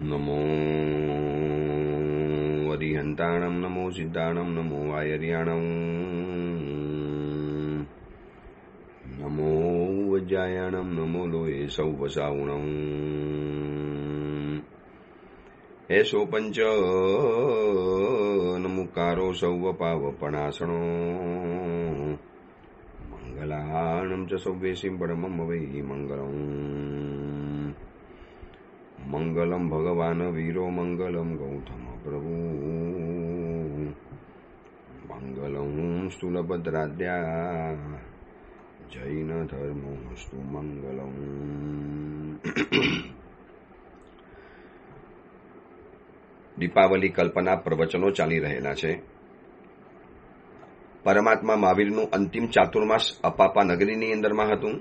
नमो वरिहन्ताणं नमो सिद्धाणं नमो वायर्याणं नमो वज्रायाणं नमो लोये सौवसावणं एषो पंच नमुकारो सौवपावपणासणो मंगलाणं च सौवेशिं परमं वै मंगलम् मंगलम भगवान वीरो मंगलम गौतम प्रभु मंगलम स्थूलभद्राद्या जैन धर्मोस्तु मंगलम। દીપાવલી કલ્પના પ્રવચનો ચાલી રહેલા છે. પરમાત્મા મહાવીરનું અંતિમ ચાતુર્માસ અપાપા નગરીની અંદરમાં હતું.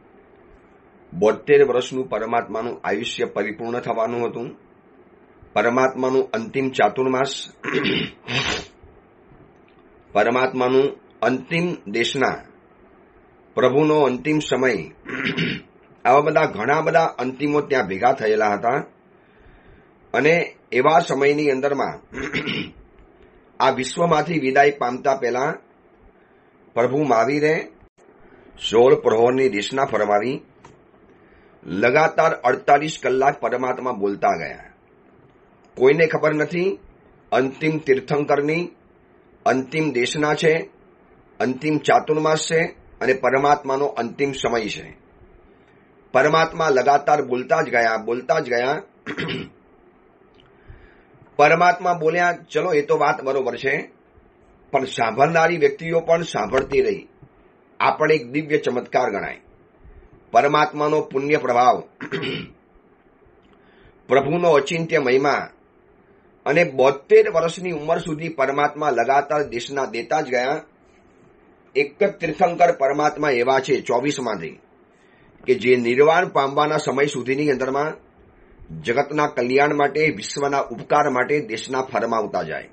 72 વર્ષનું પરમાત્માનું આયુષ્ય પરિપૂર્ણ થવાનું હતું. પરમાત્માનું અંતિમ ચાતુર્માસ, પરમાત્માનું અંતિમ દેશના, પ્રભુનો અંતિમ સમય, આવા બધા ઘણા બધા અંતિમો ત્યાં ભેગા થયેલા હતા. અને એવા સમયની અંદરમાં આ વિશ્વમાંથી વિદાય પામતા પહેલા પ્રભુ મહાવીરે 16 પ્રહોરની દેશના ફરમાવી લગાતાર 48 કલાક પરમાત્મા બોલતા ગયા. કોઈને ખબર નથી અંતિમ તીર્થંકરની અંતિમ દેશના છે, અંતિમ ચાતુર્માસ છે અને પરમાત્માનો અંતિમ સમય છે. પરમાત્મા લગાતાર બોલતા જ ગયા. પરમાત્મા બોલ્યા, ચલો એ તો વાત બરોબર છે, પણ સાંભળનારી વ્યક્તિઓ પણ સાંભળતી રહી. આ પણ એક દિવ્ય ચમત્કાર ગણાય. પરમાત્માનો પુણ્ય પ્રભાવ, પ્રભુનો અચિંત્ય મહિમા અને 72 વર્ષની ઉંમર સુધી પરમાત્મા લગાતાર દેશના દેતા જ ગયા. એક જ તીર્થંકર પરમાત્મા એવા છે 24માંથી કે જે નિર્વાણ પામવાના સમય સુધીની અંદરમાં જગતના કલ્યાણ માટે, વિશ્વના ઉપકાર માટે દેશના ફરમાવતા જાય.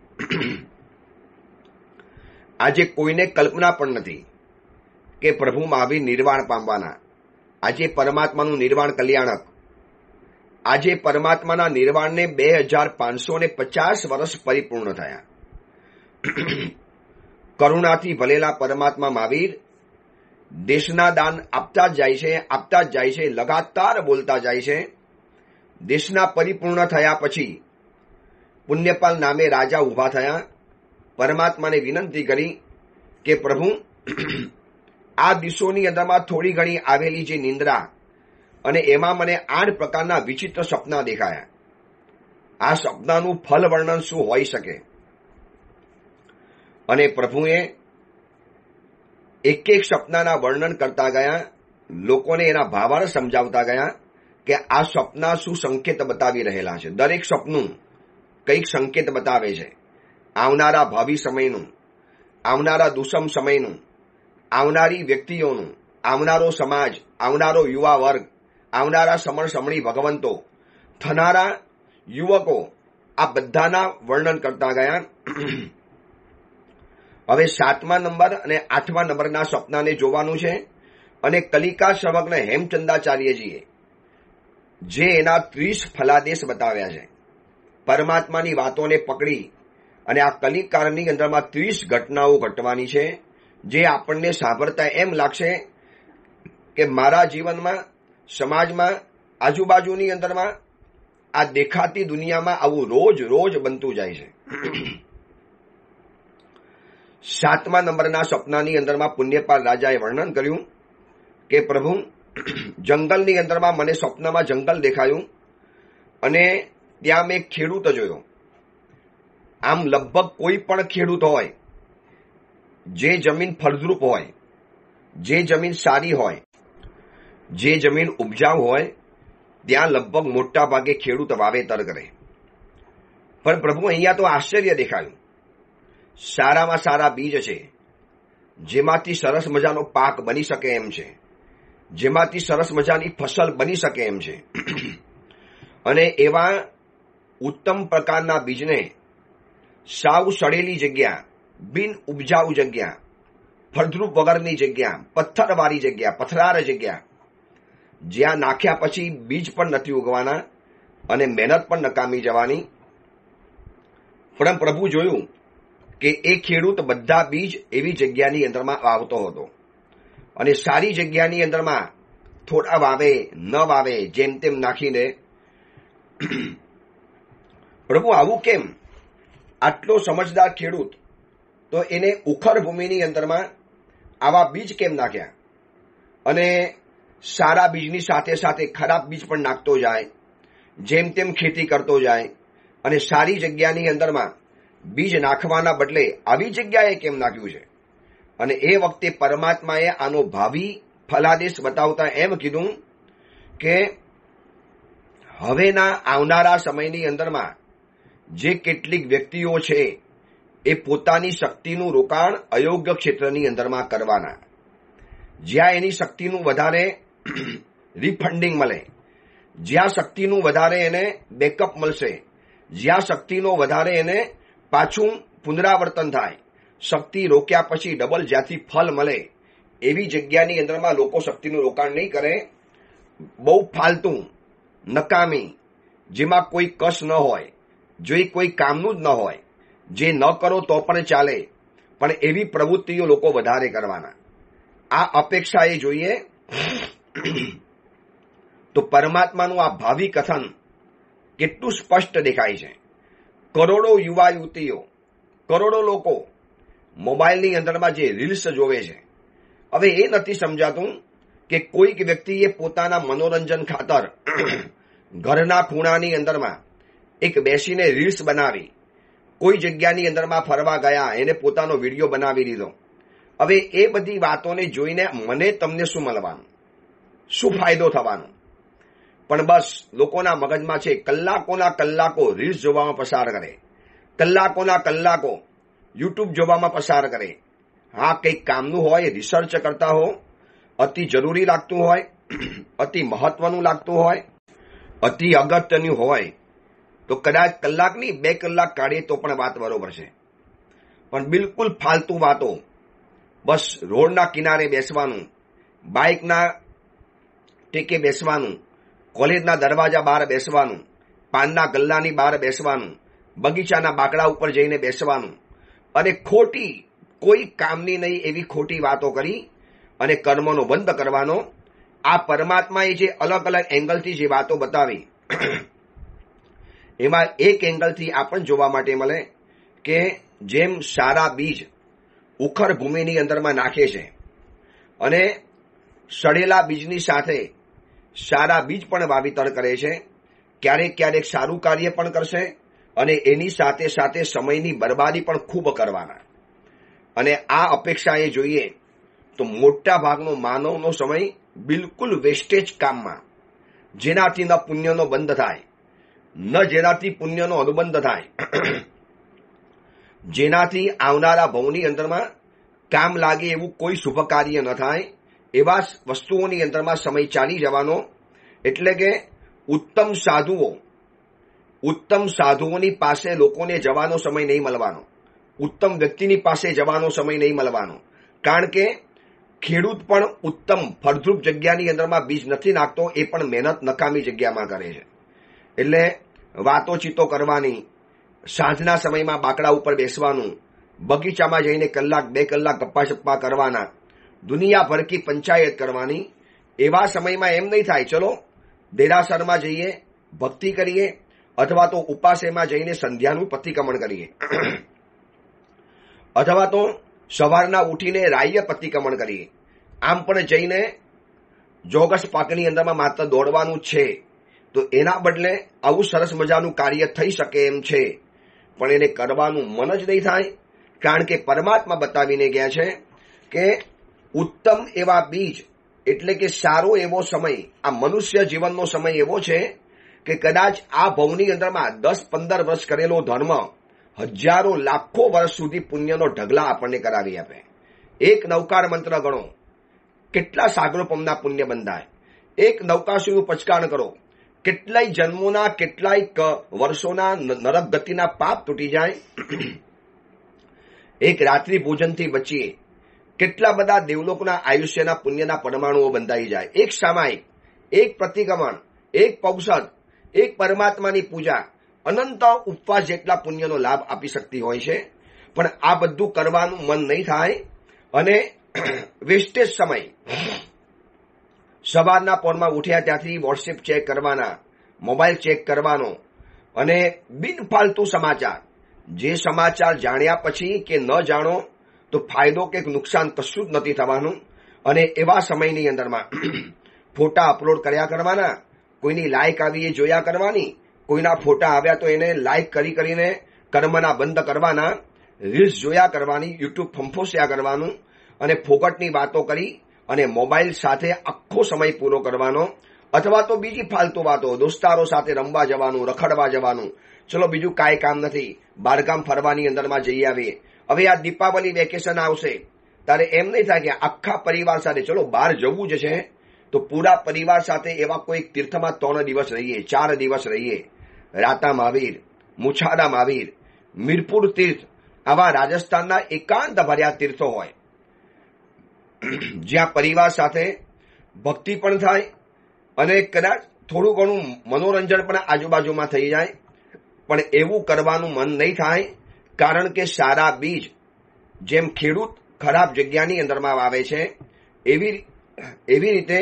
આજે કોઈને કલ્પના પણ નથી કે પ્રભુ મહાવીર નિર્વાણ પામવાના. આજે પરમાત્માનું નિર્વાણ કલ્યાણક, આજે પરમાત્માના નિર્વાણને 2550 વર્ષ પરિપૂર્ણ થયા. કરુણાથી ભલેલા પરમાત્મા મહાવીર દેશના દાન આપતા જ જાય છે, લગાતાર બોલતા જાય છે. દેશના પરિપૂર્ણ થયા પછી પુણ્યપાલ નામે રાજા ઉભા થયા. પરમાત્માને વિનંતી કરી કે પ્રભુ, આ દિવસોની અંદરમાં થોડી ઘણી આવેલી જે નિંદ્રા અને એમાં મને 8 પ્રકારના વિચિત્ર સપના દેખાયા. આ સપનાનું ફલ વર્ણન શું હોઈ શકે? અને પ્રભુએ એક સપનાના વર્ણન કરતા ગયા, લોકોને એના ભાવાર્થ સમજાવતા ગયા કે આ સપના શું સંકેત બતાવી રહેલા છે. દરેક સપનું કંઈક સંકેત બતાવે છે. આવનારા ભાવિ સમયનું, આવનારા દુષમ સમયનું, આવનારી વ્યક્તિઓનું, આવનારો સમાજ, આવનારો યુવા વર્ગ, આવનારા સમણી ભગવંતો, થનારા યુવકો, આ બધાના વર્ણન કરતા ગયા. હવે 7મા નંબર અને 8મા નંબરના સપનાને જોવાનું છે. અને કલિકા શ્રવજ્ઞ હેમચંદાચાર્યજીએ જે એના 30 ફલાદેશ બતાવ્યા છે, પરમાત્માની વાતોને પકડી અને આ કલિકાળની અંદરમાં 30 ઘટનાઓ ઘટવાની છે, જે આપણને સાંભળતા એમ લાગશે કે મારા જીવનમાં, સમાજમાં, આજુબાજુની અંદરમાં, આ દેખાતી દુનિયામાં આવું રોજ બનતું જાય છે. 7મા નંબરના સપનાની અંદરમાં પુણ્યપાલ રાજાએ વર્ણન કર્યું કે પ્રભુ, જંગલની અંદરમાં મને સ્વપ્નમાં જંગલ દેખાયું અને ત્યાં મેં ખેડૂત જોયો. આમ લગભગ કોઈ પણ ખેડૂત હોય, જે જમીન ફળદ્રુપ હોય, જે જમીન સારી હોય, જે જમીન ઉપજાઉ હોય, ત્યાં લગભગ મોટા ભાગે ખેડૂત વાવેતર કરે. પણ પ્રભુ, અહીંયા તો આશ્ચર્ય દેખાયું. સારામાં સારા બીજ છે, જેમાંથી સરસ મજાનો પાક બની શકે એમ છે, જેમાંથી સરસ મજાની ફસલ બની શકે એમ છે. અને એવા ઉત્તમ પ્રકારના બીજને સાવ સડેલી જગ્યા, બિન ઉપજાઉ જગ્યા, ફળદ્રુપ વગરની જગ્યા, પથ્થરવાળી જગ્યા, પથરાર જગ્યા, જ્યાં નાખ્યા પછી બીજ પણ નથી ઉગવાના, અને મહેનત પણ નકામી જવાની. પણ પ્રભુ જોયું કે એ ખેડૂત બધા બીજ એવી જગ્યાની અંદરમાં વાવતો હતો અને સારી જગ્યાની અંદરમાં થોડા વાવે ન વાવે જેમ તેમ નાખીને. પ્રભુ આવું કેમ? આટલો સમજદાર ખેડૂત તો એને ઉખર ભૂમિની અંદરમાં આવા બીજ કેમ નાખ્યા? અને સારા બીજની સાથે સાથે ખરાબ બીજ પણ નાખતો જાય, જેમ તેમ ખેતી કરતો જાય અને સારી જગ્યાની અંદરમાં બીજ નાખવાના બદલે આવી જગ્યાએ કેમ નાખ્યું છે? અને એ વખતે પરમાત્માએ આનો ભાવિ ફલાદેશ બતાવતા એમ કીધું કે હવેના આવનારા સમયની અંદરમાં જે કેટલીક વ્યક્તિઓ છે એ પોતાની શક્તિનું રોકાણ અયોગ્ય ક્ષેત્રની અંદરમાં કરવાના. જ્યાં એની શક્તિનું વધારે રિફંડિંગ મળે, જ્યાં શક્તિનું વધારે એને બેકઅપ મળશે, જ્યાં શક્તિનો વધારે એને પાછું પુનરાવર્તન થાય, શક્તિ રોક્યા પછી ડબલ જ્યાંથી ફલ મળે એવી જગ્યાની અંદરમાં લોકો શક્તિનું રોકાણ નહીં કરે. બહુ ફાલતુ નકામી, જેમાં કોઈ કશ ન હોય, જો કોઈ કામનું જ ન હોય, જે ન કરો તો પણ ચાલે, પણ એવી પ્રવૃત્તિઓ લોકો વધારે કરવાના. આ અપેક્ષા એ જોઈએ તો પરમાત્માનું આ ભાવિ કથન કેટલું સ્પષ્ટ દેખાય છે. કરોડો યુવા યુવતીઓ, કરોડો લોકો મોબાઈલની અંદરમાં જે રીલ્સ જોવે છે. હવે એ નથી સમજાતું કે કોઈક વ્યક્તિએ પોતાના મનોરંજન ખાતર ઘરના ખૂણાની અંદરમાં એક બેસીને રીલ્સ બનાવી, કોઈ જગ્યાની અંદરમાં ફરવા ગયા, એને પોતાનો વિડીયો બનાવી દીધો. હવે એ બધી વાતોને જોઈને મને તમને શું મળવાનું, શું ફાયદો થવાનો? પણ બસ લોકોના મગજમાં છે કલાકોના કલાકો રીલ્સ જોવામાં પસાર કરે, કલાકોના કલાકો યુટ્યુબ જોવામાં પસાર કરે. હા, કંઈક કામનું હોય, રિસર્ચ કરતા હો, અતિ જરૂરી લાગતું હોય, અતિ મહત્વનું લાગતું હોય, અતિ અગત્યનું હોય તો કદાચ કલાકની 2 કલાક કાઢીએ તો પણ વાત બરોબર છે. પણ બિલકુલ ફાલતુ વાતો, બસ રોડના કિનારે બેસવાનું, બાઇકના ટેકે બેસવાનું, કોલેજના દરવાજા બહાર બેસવાનું, પાનના ગલ્લાની બહાર બેસવાનું, બગીચાના બાકડા ઉપર જઈને બેસવાનું અને ખોટી કોઈ કામની નહીં એવી ખોટી વાતો કરી અને કર્મનો બંધ કરવાનો. આ પરમાત્માએ જે અલગ અલગ એંગલથી જે વાતો બતાવી એમાં એક એંગલથી આ પણ જોવા માટે મળે કે જેમ સારા બીજ ઉખર ભૂમિની અંદરમાં નાખે છે અને સડેલા બીજની સાથે સારા બીજ પણ વાવેતર કરે છે, ક્યારેક ક્યારેક સારું કાર્ય પણ કરશે અને એની સાથે સાથે સમયની બરબાદી પણ ખૂબ કરવાના. અને આ અપેક્ષાએ જોઈએ તો મોટા ભાગનો માનવનો સમય બિલકુલ વેસ્ટેજ કામમાં, જેનાથી ન પુણ્યનો બંધ થાય, ન જેનાથી પુણ્યનો અનુબંધ થાય, જેનાથી આવનારા ભવની અંદરમાં કામ લાગે એવું કોઈ શુભ કાર્ય ન થાય, એવા વસ્તુઓની અંદરમાં સમય ચાલી જવાનો. એટલે કે ઉત્તમ સાધુઓની પાસે લોકોને જવાનો સમય નહીં મળવાનો, ઉત્તમ વ્યક્તિની પાસે જવાનો સમય નહીં મળવાનો. કારણ કે ખેડૂત પણ ઉત્તમ ફળદ્રુપ જગ્યાની અંદરમાં બીજ નથી નાખતો, એ પણ મહેનત નકામી જગ્યામાં કરે છે. એટલે વાતોચીતો કરવાની, સાંજના સમયમાં બાકડા ઉપર બેસવાનું, બગીચામાં જઈને કલાક 2 કલાક ગપ્પા સપ્પા કરવાના, દુનિયાભર કી પંચાયત કરવાની. એવા સમયમાં એમ નહીં થાય ચલો દેરાસરમાં જઈએ ભક્તિ કરીએ અથવા તો ઉપાસેમાં જઈને સંધ્યાનું પતિક્રમણ કરીએ અથવા તો સવારના ઉઠીને રાહ્ય પતિક્રમણ કરીએ. આમ પણ જઈને જોગસ પાકની અંદરમાં માત્ર દોડવાનું છે તો એના બદલે આવું સરસ મજાનું કાર્ય થઈ શકે એમ છે, પણ એને કરવાનું મન જ નહીં થાય. કારણ કે પરમાત્મા બતાવીને ગયા છે કે ઉત્તમ એવા બીજ એટલે કે સારો એવો સમય, આ મનુષ્ય જીવનનો સમય એવો છે કે કદાચ આ ભવની અંદરમાં 10-15 વર્ષ કરેલો ધર્મ હજારો લાખો વર્ષ સુધી પુણ્યનો ઢગલા આપણને કરાવી આપે. એક નવકાર મંત્ર ગણો, કેટલા સાગરોપમના પુણ્ય બંધાય. એક નવકાશુનું પચકાણ કરો, કેટલાય જન્મોના કેટલાય વર્ષોના નરક ગતિના પાપ તૂટી જાય. એક રાત્રિ ભોજનથી બચીએ, કેટલા બધા દેવલોકના આયુષ્યના પુણ્યના પરમાણુઓ બંધાઈ જાય. એક સામાયિક, એક પ્રતિક્રમણ, એક પૌષદ, એક પરમાત્માની પૂજા અનંત ઉપવાસ જેટલા પુણ્યનો લાભ આપી શકતી હોય છે. પણ આ બધું કરવાનું મન નહીં થાય અને વેસ્ટેજ સમય, સવારના પોરમાં ઉઠ્યા ત્યાંથી વોટ્સએપ ચેક કરવાના, મોબાઈલ ચેક કરવાનો અને બિનફાલતુ સમાચાર, જે સમાચાર જાણ્યા પછી કે ન જાણો તો ફાયદો કે નુકસાન કશું જ નથી થવાનું. અને એવા સમયની અંદરમાં ફોટા અપલોડ કર્યા કરવાના, કોઈની લાઇક આવી એ જોયા કરવાની, કોઈના ફોટા આવ્યા તો એને લાઇક કરીને કર્મના બંધ કરવાના, રીલ્સ જોયા કરવાની, યુટ્યુબ ફંફોસ્યા કરવાનું અને ફોકટની વાતો કરી અને મોબાઈલ સાથે આખો સમય પૂરો કરવાનો. અથવા તો બીજી ફાલતુ વાતો, દોસ્તારો સાથે રમવા જવાનું, રખડવા જવાનું, ચલો બીજું કાંઈ કામ નથી, બહારગામ ફરવાની અંદરમાં જઈ આવીએ. હવે આ દીપાવલી વેકેશન આવશે ત્યારે એમ નહીં થાય કે આખા પરિવાર સાથે ચલો બહાર જવું જ છે તો પૂરા પરિવાર સાથે એવા કોઈ તીર્થમાં 3 દિવસ રહીએ, 4 દિવસ રહીએ. રાતા મહાવીર, મુછાડા મહાવીર, મીરપુર તીર્થ, આવા રાજસ્થાનના એકાંત ભર્યા તીર્થો હોય જ્યાં પરિવાર સાથે ભક્તિ પણ થાય અને કદાચ થોડું ઘણું મનોરંજન પણ આજુબાજુમાં થઈ જાય. પણ એવું કરવાનું મન નહીં થાય, કારણ કે સારા બીજ જેમ ખેડૂત ખરાબ જગ્યાની અંદરમાં વાવે છે એવી રીતે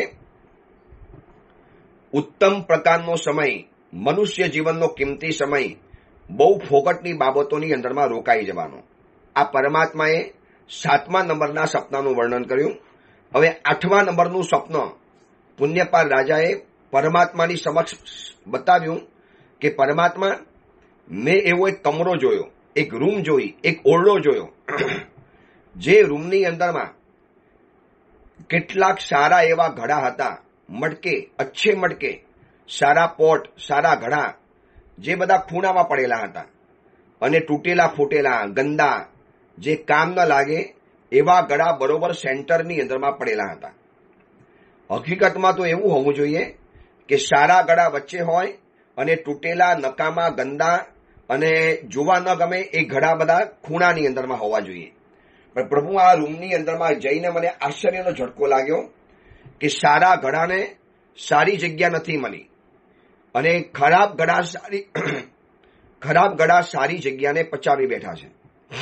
ઉત્તમ પ્રકારનો સમય, મનુષ્ય જીવનનો કિંમતી સમય બહુ ફોકટની બાબતોની અંદરમાં રોકાઈ જવાનો. આ પરમાત્માએ 7મા નંબરના સપનાનું વર્ણન કર્યું. હવે 8મા નંબરનું સ્વપ્ન પુણ્યપાલ રાજાએ પરમાત્માની સમક્ષ બતાવ્યું કે પરમાત્મા, મેં એવો એક કમરો જોયો, એક રૂમ જોઈ, એક ઓરડો જોયો, જે રૂમની અંદરમાં કેટલાક સારા એવા ઘડા હતા, મટકે, અચ્છે મટકે, સારા પોટ, સારા ઘડા, જે બધા ખૂણામાં પડેલા હતા અને તૂટેલા ફૂટેલા ગંદા, જે કામ ન લાગે એવા ઘડા બરોબર સેન્ટરની અંદરમાં પડેલા હતા. હકીકતમાં તો એવું હોવું જોઈએ કે સારા ઘડા વચ્ચે હોય અને તૂટેલા, નકામા, ગંદા અને જોવા ન ગમે એ ઘડા બધા ખૂણાની અંદરમાં હોવા જોઈએ. પણ પ્રભુ, આ રૂમની અંદરમાં જઈને મને આશ્ચર્યનો ઝટકો લાગ્યો કે સારા ઘડાને સારી જગ્યા નથી મળી અને ખરાબ ઘડા સારી જગ્યાને પચાવી બેઠા છે.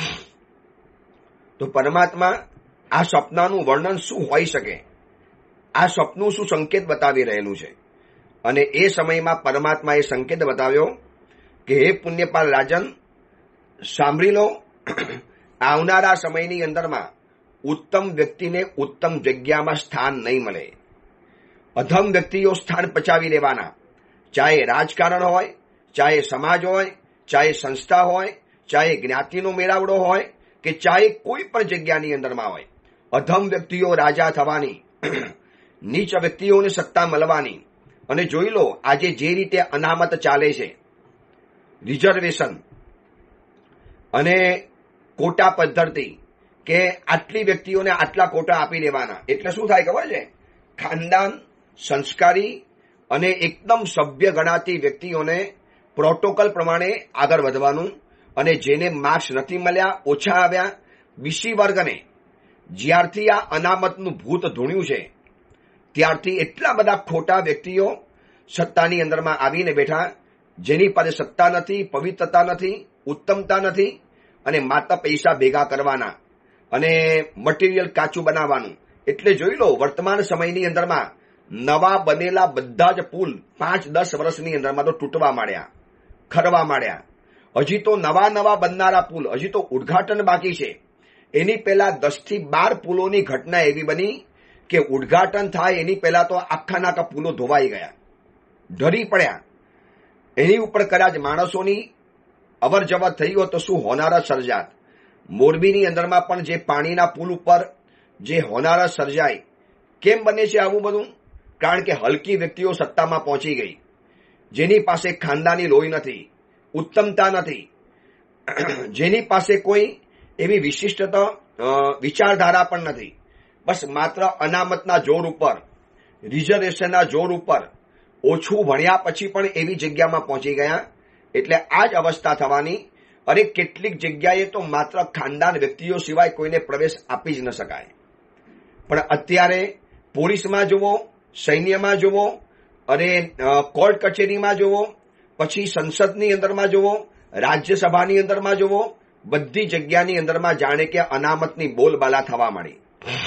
તો પરમાત્મા આ સપનાનું વર્ણન શું હોઈ શકે? આ સપનું શું સંકેત બતાવી રહેલું છે? અને એ સમયમાં પરમાત્માએ સંકેત બતાવ્યો કે હે પુણ્યપાલ રાજન, સાંભળી લો, આવનારા સમયની અંદરમાં ઉત્તમ વ્યક્તિને ઉત્તમ જગ્યામાં સ્થાન નહીં મળે. અધમ વ્યક્તિઓ સ્થાન પચાવી લેવાના, ચાહે રાજકારણ હોય, ચાહે સમાજ હોય, ચાહે સંસ્થા હોય, ચાહે જ્ઞાતિનો મેળાવડો હોય કે ચાહે કોઈ પણ જગ્યાની અંદરમાં હોય. અધમ વ્યક્તિઓ રાજા થવાની, નીચ વ્યક્તિઓને સત્તા મળવાની. અને જોઈ લો, આજે જે રીતે અનામત ચાલે છે, રિઝર્વેશન અને કોટા પદ્ધતિ, કે આટલી વ્યક્તિઓને આટલા કોટા આપી દેવાના, એટલે શું થાય ખબર છે? ખાનદાન, સંસ્કારી અને એકદમ સભ્ય ગણાતી વ્યક્તિઓને પ્રોટોકોલ પ્રમાણે આગળ વધવાનું અને જેને માર્ક્સ નથી મળ્યા, ઓછા આવ્યા, બીસી વર્ગને જ્યારથી આ અનામતનું ભૂત ધૂણ્યું છે ત્યારથી એટલા બધા ખોટા વ્યક્તિઓ સત્તાની અંદરમાં આવીને બેઠા, જેની પાસે સત્તા નથી, પવિત્રતા નથી, ઉત્તમતા નથી અને માત્ર પૈસા ભેગા કરવાના અને મટીરિયલ કાચું બનાવવાનું. એટલે જોઈ લો, વર્તમાન સમયની અંદરમાં નવા બનેલા બધા જ પુલ 5-10 વર્ષની અંદરમાં તો તૂટવા માંડ્યા, ખરવા માંડ્યા. હજી તો નવા બનનારા પુલ, હજી તો ઉદ્ઘાટન બાકી છે. એની પહેલા 10 થી 12 પુલોની ઘટના એવી બની કે ઉદ્ઘાટન થાય એની પહેલા તો આખા પુલો ધોવાઈ ગયા, ઢરી પડ્યા. એની ઉપર કદાચ માણસોની અવર જવર થઈ હોત તો શું હોનારત સર્જાત. મોરબીની અંદરમાં પણ જે પાણીના પુલ ઉપર જે હોનારત સર્જાય, કેમ બને છે આવું બધું? કારણ કે હલકી વ્યક્તિઓ સત્તામાં પહોંચી ગઈ, જેની પાસે ખાનદાની લોહી નથી, ઉત્તમતા નથી, જેની પાસે કોઈ એવી વિશિષ્ટતા વિચારધારા પણ નથી. બસ માત્ર અનામતના જોર ઉપર, રિઝર્વેશનના જોર ઉપર, ઓછું ભણ્યા પછી પણ એવી જગ્યામાં પહોંચી ગયા. એટલે આ જ અવસ્થા થવાની. અને કેટલીક જગ્યાએ તો માત્ર ખાનદાન વ્યક્તિઓ સિવાય કોઈને પ્રવેશ આપી જ ન શકાય. પણ અત્યારે પોલીસમાં જુઓ, સૈન્યમાં જુઓ, અને કોર્ટ કચેરીમાં જુઓ, પછી સંસદની અંદરમાં જુઓ, રાજ્યસભાની અંદરમાં જુઓ, બધી જગ્યાની અંદરમાં જાણે કે અનામતની બોલબાલા થવા માંડી.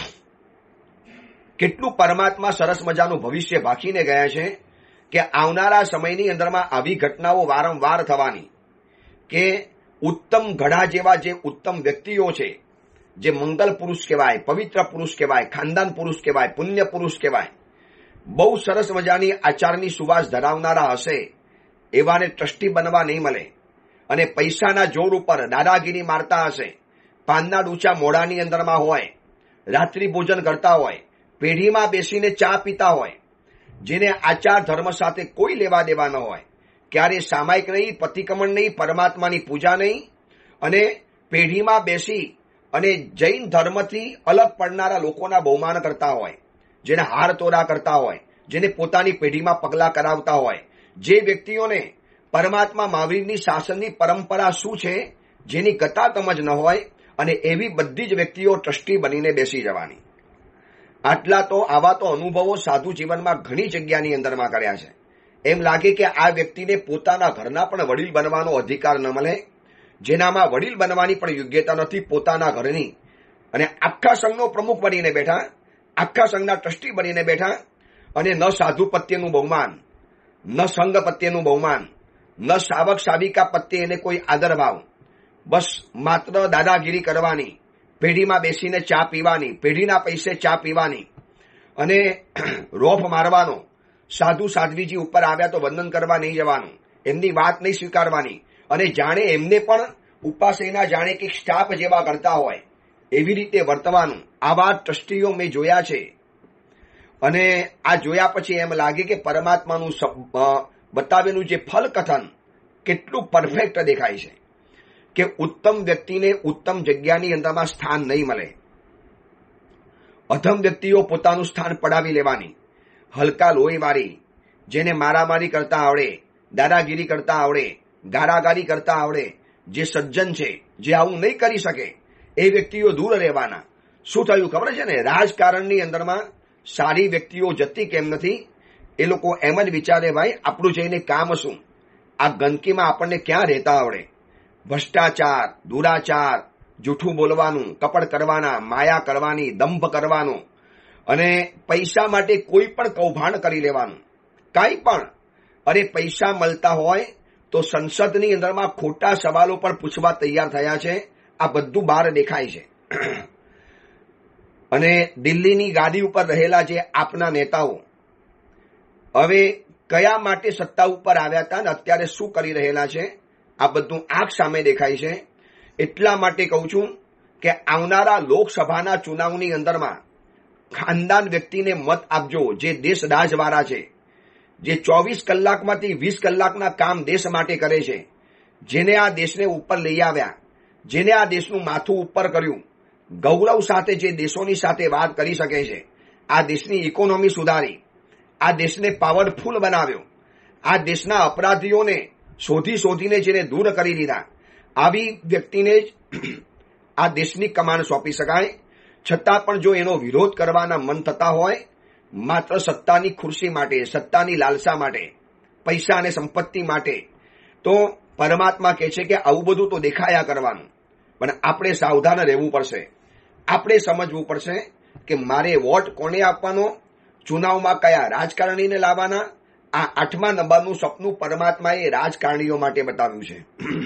કેટલું પરમાત્મા સરસ મજાનું ભવિષ્ય ભાખીને ગયા છે કે આવનારા સમયની અંદરમાં આવી ઘટનાઓ વારંવાર થવાની, કે ઉત્તમ ઘડા જેવા જે ઉત્તમ વ્યક્તિઓ છે, જે મંગલ પુરુષ કહેવાય, પવિત્ર પુરુષ કહેવાય, ખાનદાન પુરુષ કહેવાય, પુણ્ય પુરુષ કહેવાય, બહુ સરસ મજાની આચારની સુવાસ ધરાવનારા હશે, એવાને ટ્રસ્ટી બનવા નહીં મળે. અને પૈસાના જોર ઉપર દાદાગીરી મારતા હશે, પાનના ડૂચા મોઢાની અંદરમાં હોય, રાત્રિ ભોજન કરતા હોય, પેઢીમાં બેસીને ચા પીતા હોય, જેને આચાર ધર્મ સાથે કોઈ લેવા દેવા ન હોય, ક્યારે સામાયિક નહીં, પતિકમણ નહીં, પરમાત્માની પૂજા નહીં, અને પેઢીમાં બેસી અને જૈન ધર્મથી અલગ પડનારા લોકોના બહુમાન કરતા હોય, જેને હાર તોરા કરતા હોય, જેને પોતાની પેઢીમાં પગલાં કરાવતા હોય, જે વ્યક્તિઓને પરમાત્મા મહાવીરની શાસનની પરંપરા શું છે જેની ગતા સમજ ન હોય, અને એવી બધી જ વ્યક્તિઓ ટ્રસ્ટી બનીને બેસી જવાની. આટલા તો આવા તો અનુભવો સાધુ જીવનમાં ઘણી જગ્યાની અંદરમાં કર્યા છે. એમ લાગે કે આ વ્યક્તિને પોતાના ઘરના પણ વડીલ બનવાનો અધિકાર ન મળે, જેનામાં વડીલ બનવાની પણ યોગ્યતા નથી પોતાના ઘરની, અને આખા સંઘનો પ્રમુખ બનીને બેઠા, આખા સંઘના ટ્રસ્ટી બનીને બેઠા, અને ન સાધુ પત્યનું બહુમાન, ન સંઘ પત્યનું બહુમાન, ન સાવક સાવિકા પ્રત્યે એને કોઈ આદર ભાવ, બસ માત્ર દાદાગીરી કરવાની, પેઢીમાં બેસીને ચા પીવાની, પેઢીના પૈસે ચા પીવાની, અને રોફ મારવાનો, સાધુ સાધ્વીજી ઉપર આવ્યા તો વંદન કરવા નહીં જવાનું, એમની વાત નહીં સ્વીકારવાની, અને જાણે એમને પણ ઉપાસના જાણે કે સ્ટાફ જેવા કરતા હોય એવી રીતે વર્તવાનું. આવા ટ્રસ્ટીઓ મેં જોયા છે, અને આ જોયા પછી એમ લાગે કે પરમાત્માનું બતાવેલું જે ફલ કથન કેટલું પરફેક્ટ દેખાય છે, કે ઉત્તમ વ્યક્તિને ઉત્તમ જગ્યાની અંદરમાં સ્થાન નહીં મળે. અધમ વ્યક્તિઓ પોતાનું સ્થાન પડાવી લેવાની, હલકા લોહીવાળી, જેને મારામારી કરતા આવડે, દાદાગીરી કરતા આવડે, ગારાગારી કરતા આવડે, જે સજ્જન છે, જે આવું નહીં કરી શકે, એ વ્યક્તિઓ દૂર રહેવાના. શું થયું ખબર છે ને, રાજકારણની અંદરમાં સારી વ્યક્તિઓ જતી કેમ નથી? એ લોકો એમ જ વિચારે, ભાઈ આપણું જઈને કામ શું, આ ગંદકીમાં આપણને ક્યાં રહેતા આવડે? ભ્રષ્ટાચાર, દુરાચાર, જૂઠું બોલવાનું, કપડ કરવાના, માયા કરવાની, દંભ કરવાનો, અને પૈસા માટે કોઈ પણ કૌભાંડ કરી લેવાનું, કાંઈ પણ. અરે પૈસા મળતા હોય તો સંસદની અંદરમાં ખોટા સવાલો પણ પૂછવા તૈયાર થયા છે. આ બધું બહાર દેખાય છે. અને દિલ્હીની ગાદી ઉપર રહેલા જે આપના નેતાઓ હવે કયા માટે સત્તા ઉપર આવ્યા હતા ને અત્યારે શું કરી રહેલા છે, આ બધું આંખ સામે દેખાય છે. એટલા માટે કહું છું કે આવનારા લોકસભાના ચુનાવની અંદરમાં ખાનદાન વ્યક્તિને મત આપજો, જે દેશ રાજવાળા છે, જે 24 કલાકમાંથી 20 કલાકના કામ દેશ માટે કરે છે, જેને આ દેશને ઉપર લઈ આવ્યા, જેને આ દેશનું માથું ઉપર કર્યું, ગૌરવ સાથે જે દેશોની સાથે વાત કરી શકે છે, આ દેશની ઇકોનોમી સુધારી, આ દેશને પાવરફુલ બનાવ્યો, આ દેશના અપરાધીઓને શોધીને જેને દૂર કરી દીધા, આવી વ્યક્તિને જ આ દેશની કમાન સોંપી શકાય. છતાં પણ જો એનો વિરોધ કરવાના મન થતા હોય, માત્ર સત્તાની ખુરશી માટે, સત્તાની લાલસા માટે, પૈસા અને સંપત્તિ માટે, તો પરમાત્મા કહે છે કે આવું બધું તો દેખાયા કરવાનું, પણ આપણે સાવધાન રહેવું પડશે. આપણે સમજવું પડશે કે મારે વોટ કોને આપવાનો, ચુનાવમાં કયા રાજકારણીને લાવવાના. આ 8મા નંબરનું સપનું પરમાત્માએ રાજકારણીઓ માટે બતાવ્યું છે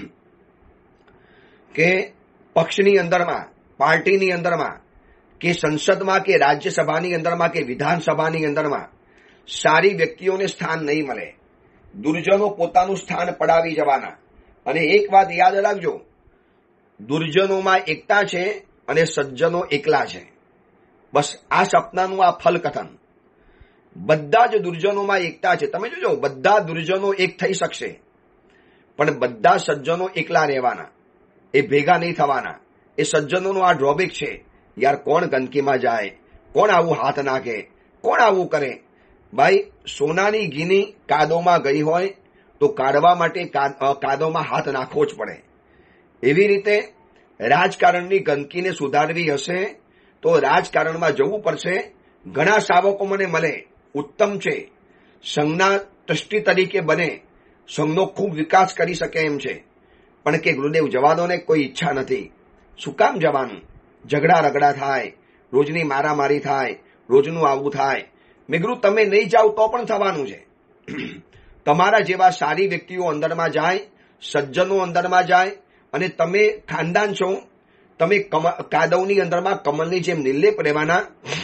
કે પક્ષની અંદરમાં, પાર્ટીની અંદરમાં, કે સંસદમાં, કે રાજ્યસભાની અંદરમાં, કે વિધાનસભાની અંદરમાં સારી વ્યક્તિઓને સ્થાન નહીં મળે. દુર્જનો પોતાનું સ્થાન પડાવી જવાના. અને એક વાત યાદ રાખજો, દુર્જનોમાં એકતા છે અને સજ્જનો એકલા છે. બસ આ સપનાનું આ ફલ કથન. બધા જ દુર્જનોમાં એકતા છે. તમે જોજો, બધા દુર્જનો એક થઈ શકશે, પણ બધા સજ્જનો એકલા રહેવાના, એ ભેગા નહીં થવાના. એ સજ્જનોનો આ ડ્રોબેક છે. યાર કોણ ગંદકીમાં જાય, કોણ આવું હાથ નાખે, કોણ આવું કરે? ભાઈ સોનાની ગીની કાદોમાં ગઈ હોય તો કાઢવા માટે કાદોમાં હાથ નાખવો જ પડે. એવી રીતે રાજકારણની ગંદકીને સુધારવી હશે તો રાજકારણમાં જવું પડશે. ઘણા શાવકો મને મળે, ઉત્તમ છે, સંઘના ટ્રસ્ટી તરીકે બને, સંઘનો ખૂબ વિકાસ કરી શકે એમ છે, પણ કે ગુરુદેવ જવા દો ને, કોઈ ઈચ્છા નથી. શું કામ જવાનું? ઝઘડા રગડા થાય, રોજની મારામારી થાય, રોજનું આવું થાય. મેં કીધું તમે નહીં જાઓ તો પણ થવાનું છે. તમારા જેવા સારી વ્યક્તિઓ અંદરમાં જાય, સજ્જનો અંદરમાં જાય, અને તમે ખાનદાન છો, તમે કાદવની અંદરમાં કમલની જેમ નિર્લેપ રહેવાના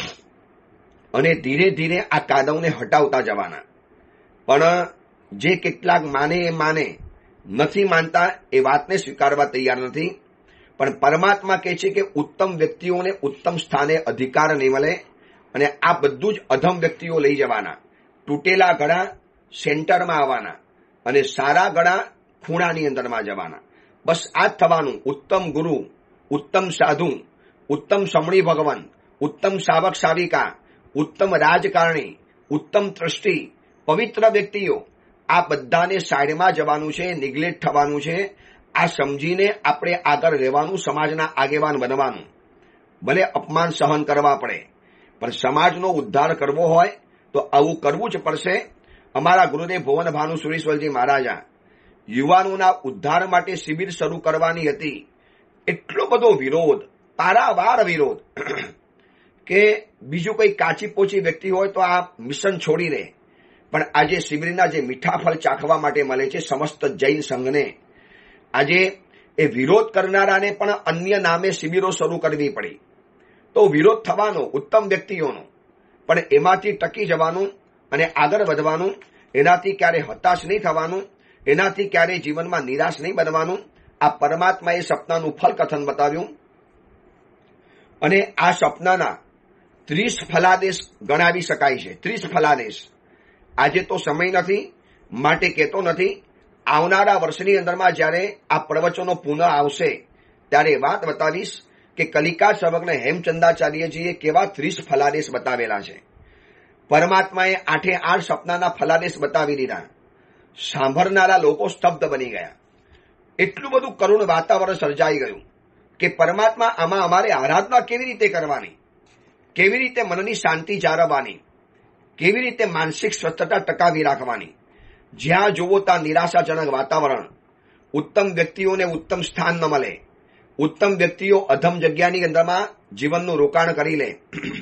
અને ધીરે ધીરે આ કાદવને હટાવતા જવાના. પણ જે કેટલાક માને એ માને, નથી માનતા એ વાતને સ્વીકારવા તૈયાર નથી. પણ પરમાત્મા કહે છે કે ઉત્તમ વ્યક્તિઓને ઉત્તમ સ્થાને અધિકાર નહીં મળે, અને આ બધું જ અધમ વ્યક્તિઓ લઈ જવાના. તૂટેલા ગળા સેન્ટરમાં આવવાના અને સારા ગળા ખૂણાની અંદરમાં જવાના. બસ આ જ થવાનું. ઉત્તમ ગુરુ, ઉત્તમ સાધુ, ઉત્તમ સમણી ભગવાન, ઉત્તમ સાવક સાવિકા, ઉત્તમ રાજકારણી, ઉત્તમ ટ્રસ્ટી, પવિત્ર વ્યક્તિઓ, આ બધાને સાઈડમાં જવાનું છે, નિગ્લેક્ટ થવાનું છે. આ સમજીને આપણે આગળ રહેવાનું, સમાજના આગેવાન બનવાનું. ભલે અપમાન સહન કરવા પડે, પણ સમાજનો ઉદ્ધાર કરવો હોય તો આવું કરવું જ પડશે. અમારા ગુરુદેવ ભુવન ભાનુ સુરેશ્વરજી મહારાજા યુવાનોના ઉદ્ધાર માટે શિબિર શરૂ કરવાની હતી. એટલો બધો વિરોધ, પારાવાર વિરોધ, કે બીજું કોઈ કાચી પોચી વ્યક્તિ હોય તો આ મિશન છોડી દે. પણ આજે શિબિરના જે મીઠા ફળ ચાખવા માટે મળે છે સમસ્ત જૈન સંઘને, આજે એ વિરોધ કરનારાને પણ અન્ય નામે શિબિરો શરૂ કરવી પડી. તો વિરોધ થવાનો ઉત્તમ વ્યક્તિઓનો, પણ એમાંથી ટકી જવાનું અને આગળ વધવાનું. એનાથી ક્યારે હતાશ નહીં થવાનું, એનાથી ક્યારે જીવનમાં નિરાશ નહીં બનવાનું. આ પરમાત્માએ સપનાનું ફલ કથન બતાવ્યું, અને આ સપનાના 30 ફલાદેશ ગણાવી શકાય છે. 30 ફલાદેશ. આજે તો સમય નથી માટે કહેતો નથી. આવનારા વર્ષની અંદરમાં જ્યારે આ પ્રવચનો પુનઃ આવશે ત્યારે વાત બતાવીશ કે કલિકા સર્વજ્ઞ હેમચંદ્રાચાર્યજીએ કેવા 30 ફલાદેશ બતાવેલા છે. પરમાત્માએ 8 સપનાના ફલાદેશ બતાવી દીધા. સાંભળનારા લોકો સ્તબ્ધ બની ગયા. એટલું બધું કરુણ વાતાવરણ સર્જાઈ ગયું કે પરમાત્મા આમાં અમારે આરાધના કેવી રીતે કરવાની, કેવી રીતે મનની શાંતિ જાળવવાની, કેવી રીતે માનસિક સ્વસ્થતા ટકાવી રાખવાની. જ્યાં જુઓ ત્યાં નિરાશાજનક વાતાવરણ. ઉત્તમ વ્યક્તિઓને ઉત્તમ સ્થાન ન મળે. ઉત્તમ વ્યક્તિઓ અધમ જગ્યાની અંદરમાં જીવનનું રોકાણ કરી લે.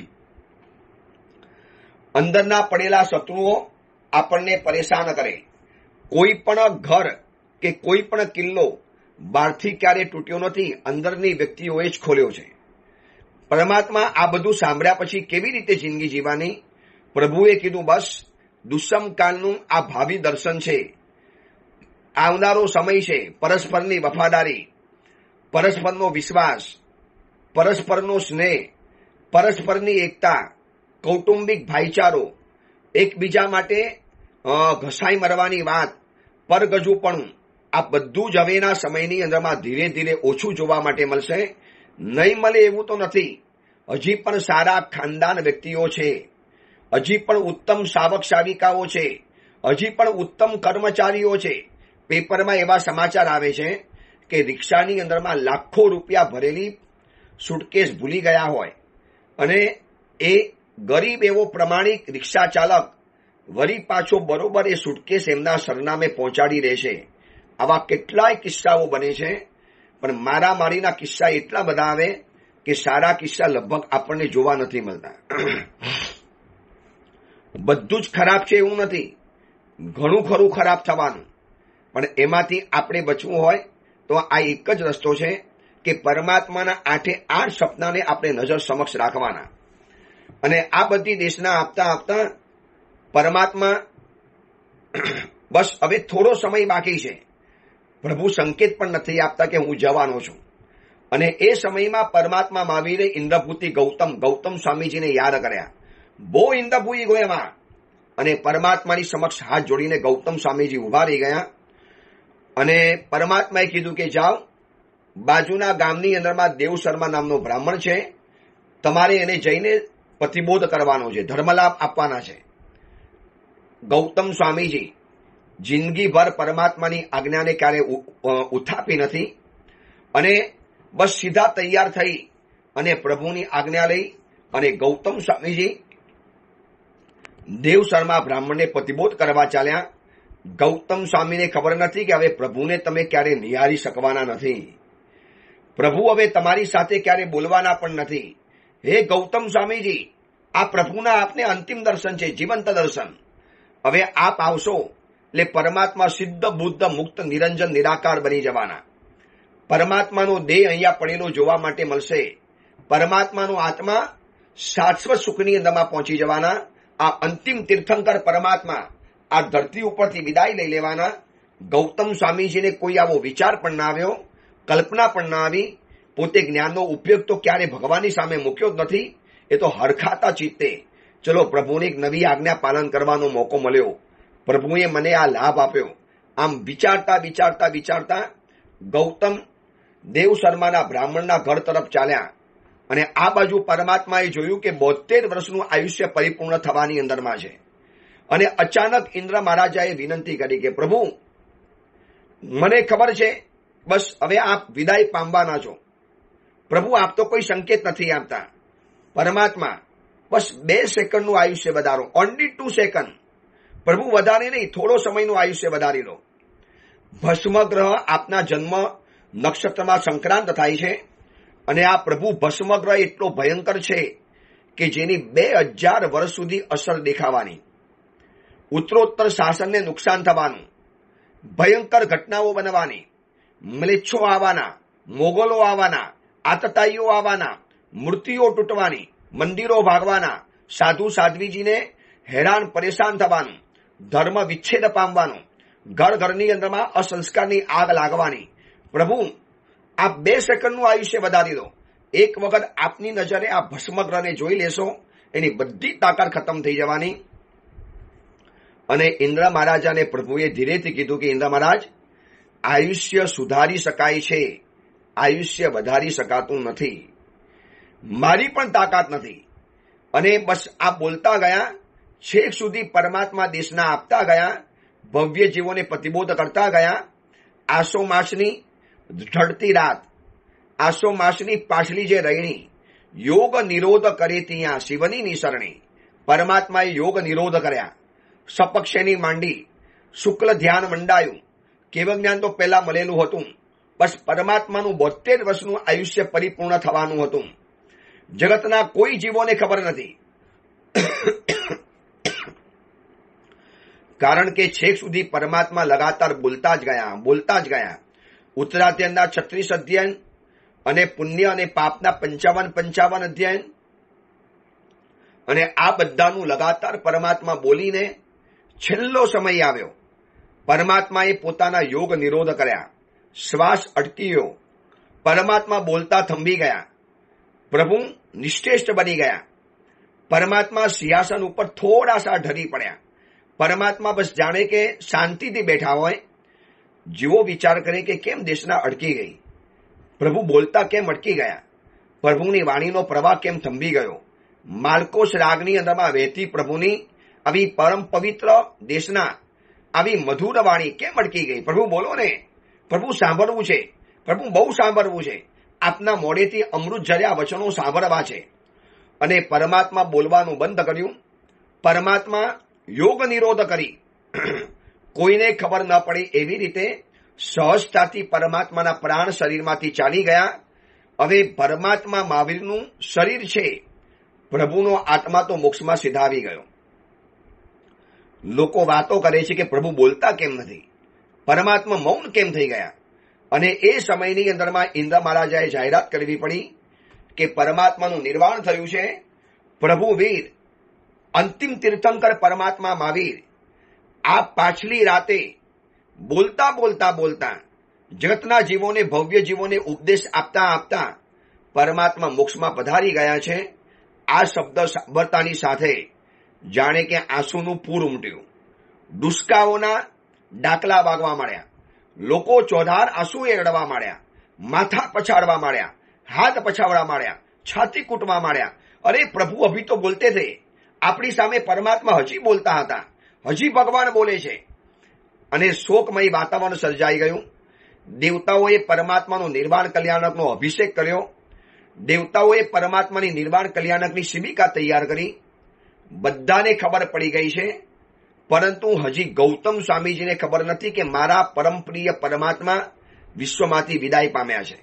અંદરના પડેલા શત્રુઓ આપણને પરેશાન કરે. કોઈ પણ ઘર કે કોઈ પણ કિલ્લો બહારથી ક્યારે તૂટ્યો નથી, અંદરની વ્યક્તિઓએ જ ખોલ્યો છે. પરમાત્મા આ બધું સાંભળ્યા પછી કેવી રીતે જિંદગી જીવવાની? પ્રભુએ કીધું બસ દુષ્મ કાળનું આ ભાવિ દર્શન છે, આવનારો સમય છે. પરસ્પરની વફાદારી, પરસ્પરનો વિશ્વાસ, પરસ્પરનો સ્નેહ, પરસ્પરની એકતા, કૌટુંબિક ભાઈચારો, એકબીજા માટે ઘસાઈ મરવાની વાત, પરગજુપણું, આ બધું જ હવેના સમયની અંદરમાં ધીરે ધીરે ઓછું જોવા માટે મળશે. નહીં મળે એવું તો નથી. હજી પણ સારા ખાનદાન વ્યક્તિઓ છે, હજી પણ ઉત્તમ સાવક સાવિકાઓ છે, હજી પણ ઉત્તમ કર્મચારીઓ છે. પેપરમાં એવા સમાચાર આવે છે કે રિક્ષાની અંદરમાં લાખો રૂપિયા ભરેલી સુટકેસ ભૂલી ગયા હોય, અને એ ગરીબ એવો પ્રમાણિક રિક્ષા ચાલક વળી પાછો બરોબર એ સુટકેસ એમના સરનામે પહોંચાડી દે છે. આવા કેટલાય કિસ્સાઓ બને છે. પણ મારામારીના કિસ્સા એટલા બધા આવે કે સારા કિસ્સા લગભગ આપણને જોવા નથી મળતા. બધું જ ખરાબ છે એવું નથી, ઘણું ખરું ખરાબ થવાનું. પણ એમાંથી આપણે બચવું હોય તો આ એક જ રસ્તો છે કે પરમાત્માના 8 સપનાને આપણે નજર સમક્ષ રાખવાના. અને આ બધી દેશના આપતા આપતા પરમાત્મા બસ હવે થોડો સમય બાકી છે. પ્રભુ સંકેત પણ નથી આપતા કે હું જવાનો છું. અને એ સમયમાં પરમાત્મા મહાવીરે ઇન્દ્રભૂતિ ગૌતમ સ્વામીજીને યાદ કર્યા. બહુ ઇન્દ્રભૂતિ ગયો એમાં. અને પરમાત્માની સમક્ષ હાથ જોડીને ગૌતમ સ્વામીજી ઉભા રહી ગયા. અને પરમાત્માએ કીધું કે જાઓ, બાજુના ગામની અંદરમાં દેવ શર્મા નામનો બ્રાહ્મણ છે, તમારે એને જઈને પ્રતિબોધ કરવાનો છે, ધર્મલાભ આપવાના છે. ગૌતમ સ્વામીજી જિંદગીભર પરમાત્માની આજ્ઞાને ક્યારે ઉથાપી નથી, અને બસ સીધા તૈયાર થઈ અને પ્રભુની આજ્ઞા લઈ અને ગૌતમ સ્વામીજી દેવ શર્મા બ્રાહ્મણને પ્રતિબોધ કરવા ચાલ્યા. ગૌતમ સ્વામીને ખબર નથી કે હવે પ્રભુને તમે ક્યારે નિહાળી શકવાના નથી. પ્રભુ હવે તમારી સાથે ક્યારે બોલવાના પણ નથી. હે ગૌતમ સ્વામીજી, આ પ્રભુના આપને અંતિમ દર્શન છે, જીવંત દર્શન. હવે આપ આવશો એટલે પરમાત્મા સિદ્ધ બુદ્ધ મુક્ત નિરંજન નિરાકાર બની જવાના. પરમાત્માનો દેહ અહીંયા પડેલો જોવા માટે મળશે. પરમાત્માનો આત્મા શાશ્વત સુખની અંદરમાં પહોંચી જવાના. આ અંતિમ તીર્થંકર પરમાત્મા આ ધરતી ઉપરથી વિદાય લઈ લેવાના. ગૌતમ સ્વામીજીને કોઈ આવો વિચાર પણ ના આવ્યો, કલ્પના પણ ના આવી. પોતે જ્ઞાનનો ઉપયોગ તો ક્યારે ભગવાનની સામે મૂક્યો જ નથી. એ તો હરખાતા ચિત્તે ચલો પ્રભુને એક નવી આજ્ઞા પાલન કરવાનો મોકો મળ્યો, પ્રભુએ મને આ લાભ આપ્યો. આમ વિચારતા વિચારતા વિચારતા ગૌતમ દેવ શર્માના બ્રાહ્મણના ઘર તરફ ચાલ્યા. અને આ બાજુ પરમાત્માએ જોયું કે 72 વર્ષનું આયુષ્ય પરિપૂર્ણ થવાની અંદરમાં છે. અને અચાનક ઇન્દ્ર મહારાજાએ વિનંતી કરી કે પ્રભુ, મને ખબર છે બસ હવે આપ વિદાય પામવાના છો. પ્રભુ, આપ તો કોઈ સંકેત નથી આપતા. પરમાત્મા, બસ 2 સેકન્ડનું આયુષ્ય વધારો, ઓનલી 2 સેકન્ડ. પ્રભુ, વધારે નહીં, થોડો સમયનું આયુષ્ય વધારી લો. ભસ્મ ગ્રહ આપના જન્મ નક્ષત્રમાં સંક્રાંત થાય છે. અને આ પ્રભુ ભસ્મ ગ્રહ એટલો ભયંકર છે કે જેની 2000 વર્ષ સુધી અસર દેખાવાની, ઉત્તરોત્તર શાસનને નુકસાન થવાનું, ભયંકર ઘટનાઓ બનવાની, મ્લેચ્છો આવવાના, મોગલો આવવાના, આતતાઈઓ આવવાના, મૂર્તિઓ તૂટવાની, મંદિરો ભાગવાના, સાધુ સાધ્વીજીને હેરાન પરેશાન થવાનું, ધર્મ વિચ્છેદ પામવાનું, ઘર ઘરની અંદરમાં અસંસ્કારની આગ લાગવાની. પ્રભુ, આ 2 સેકન્ડનું આયુષ્ય વધારી દો. એક વખત આપની નજરે આ ભસ્મગ્રહને જોઈ લેશો, એની બધી તાકાત ખતમ થઈ જવાની. અને ઇન્દ્ર મહારાજાને પ્રભુએ ધીરેથી કીધું કે ઇન્દ્ર મહારાજ, આયુષ્ય સુધારી શકાય છે, આયુષ્ય વધારી શકાતું નથી. મારી પણ તાકાત નથી. અને બસ આ બોલતા ગયા, છેક સુધી પરમાત્મા દેશના આપતા ગયા, ભવ્ય જીવોને પ્રતિબોધ કરતા ગયા. આસો માસની ઢળતી રાત, આસો માસની પાછલી જે રૈણી, યોગ નિરોધ કરે ત્યાં શિવની નિસરણી. પરમાત્માએ યોગ નિરોધ કર્યા. સપક્ષેની માંડી, શુક્લ ધ્યાન મંડાયું. કેવળ જ્ઞાન તો પહેલા મળેલું હતું. બસ પરમાત્માનું 72 વર્ષનું આયુષ્ય પરિપૂર્ણ થવાનું હતું. જગતના કોઈ જીવોને ખબર નથી. કારણ કે છેક સુધી પરમાત્મા લગાતાર બોલતા જ ગયા. ઉત્તરાધ્યાયના 36 અધ્યાય અને પુણ્ય અને પાપના 55 અધ્યાય, અને આ બધાનું લગાતાર પરમાત્મા બોલીને છેલ્લો સમય આવ્યો. પરમાત્માએ પોતાના યોગ નિરોધ કર્યા. શ્વાસ અટકી ગયો. પરમાત્મા બોલતા થંભી ગયા. પ્રભુ નિશ્ચેષ્ટ બની ગયા. પરમાત્મા સિંહાસન ઉપર થોડા સા ઢળી પડ્યા. પરમાત્મા બસ જાણે કે શાંતિથી બેઠા હોય. જેવો વિચાર કરે કે કેમ દેશના અટકી ગઈ, પ્રભુ બોલતા કેમ અટકી ગયા, પ્રભુની વાણીનો પ્રવાહ કેમ થંભી ગયો, માર્કોસ રાગની અંદરમાં વહેતી પ્રભુની આવી પરમ પવિત્ર દેશના આવી મધુર વાણી કેમ અટકી ગઈ. પ્રભુ બોલો ને, પ્રભુ સાંભળવું છે, પ્રભુ બહુ સાંભળવું છે. આપના મોઢેથી અમૃત ઝર્યા વચનો સાંભળવા છે. અને પરમાત્મા બોલવાનું બંધ કર્યું. પરમાત્મા યોગ નિરોધ કરી. કોઈને ખબર ન પડે એવી રીતે સહજતાથી પરમાત્માના પ્રાણ શરીરમાંથી ચાલી ગયા. હવે પરમાત્મા મહાવીરનું શરીર છે, પ્રભુનો આત્મા તો મોક્ષમાં સિધાવી ગયો. લોકો વાતો કરે છે કે પ્રભુ બોલતા કેમ નથી, પરમાત્મા મૌન કેમ થઈ ગયા. અને એ સમયની અંદરમાં ઇન્દ્ર મહારાજાએ જાહેરાત કરવી પડી કે પરમાત્માનું નિર્વાણ થયું છે. પ્રભુ વીર, અંતિમ તીર્થંકર પરમાત્મા મહાવીર આ પાછલી રાતે બોલતા બોલતા બોલતા જગતના જીવોને, ભવ્ય જીવોને ઉપદેશ આપતા આપતા પરમાત્મા મોક્ષમાં પધારી ગયા છે. આ શબ્દ સાંભળતાની સાથે જાણે કે આંસુનું પૂર ઉમટ્યું. દુષ્કાઓના ડાકલા વાગવા માંડ્યા. લોકો ચોધાર આંસુએ રડવા માંડ્યા, માથા પછાડવા માંડ્યા, હાથ પછાડવા માંડ્યા, છાતી કૂટવા માંડ્યા. અરે પ્રભુ અભી તો બોલતે થે, આપણી સામે પરમાત્મા હજી બોલતા હતા, હજી ભગવાન બોલે છે. અને શોકમય વાતાવરણ સર્જાઈ ગયું. દેવતાઓએ પરમાત્માનો નિર્વાણ કલ્યાણકનો અભિષેક કર્યો. દેવતાઓએ પરમાત્માની નિર્વાણ કલ્યાણકની શિબિકા તૈયાર કરી. બધાને ખબર પડી ગઈ છે, પરંતુ હજી ગૌતમ સ્વામીજીને ખબર નથી કે મારા પરમ પ્રિય પરમાત્મા વિશ્વમાંથી વિદાય પામ્યા છે.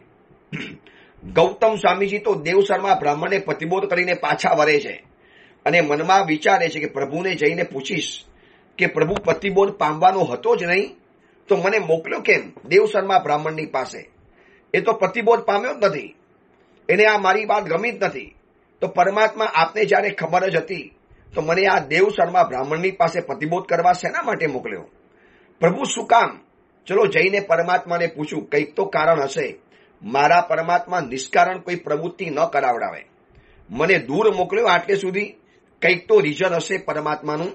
ગૌતમ સ્વામીજી તો દેવસરમાં બ્રાહ્મણને પ્રતિબોધ કરીને પાછા વરે છે અને મનમાં વિચારે છે કે પ્રભુને જઈને પૂછીશ કે પ્રભુ પ્રતિબોધ પામવાનો હતો જ નહીં તો મને મોકલ્યો કેમ દેવસરમાં બ્રાહ્મણની પાસે? એ તો પ્રતિબોધ પામ્યો જ નથી, એને આ મારી વાત ગમી જ નથી. તો પરમાત્મા આપને જ્યારે ખબર જ હતી તો મને આ દેવસરમાં બ્રાહ્મણની પાસે પ્રતિબોધ કરવા શેના માટે મોકલ્યો? પ્રભુ શું કામ? ચલો જઈને પરમાત્માને પૂછું, કંઈક તો કારણ હશે. મારા પરમાત્મા નિષ્કારણ કોઈ પ્રવૃત્તિ ન કરાવડાવે. મને દૂર મોકલ્યો આટલે સુધી, કંઈક તો રીઝન હશે પરમાત્માનું.